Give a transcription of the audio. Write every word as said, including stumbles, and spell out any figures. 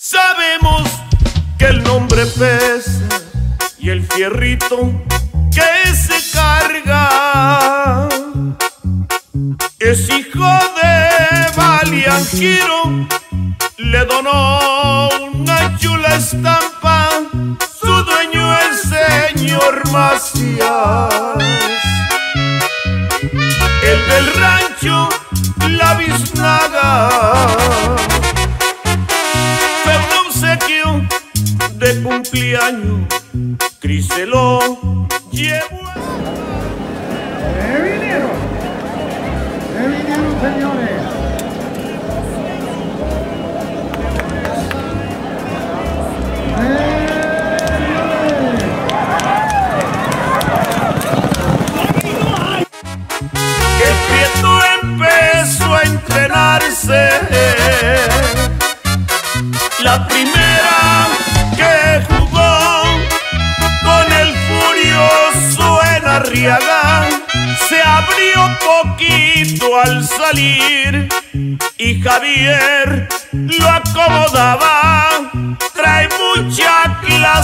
Sabemos que el nombre pesa y el fierrito que se carga es hijo de Valiangiro. Le donó una chula estampa, su dueño el señor Macías. El del rancho La Biznaga fue un obsequio de cumpleaños, Cris se lo llevó. ¡Eh, vinieron! ¡Eh, vinieron, señores! El Prieto empezó a entrenarse. La primera que jugó con el furioso en Arriaga se abrió poquito al salir y Javier lo acomodaba. Trae mucha clase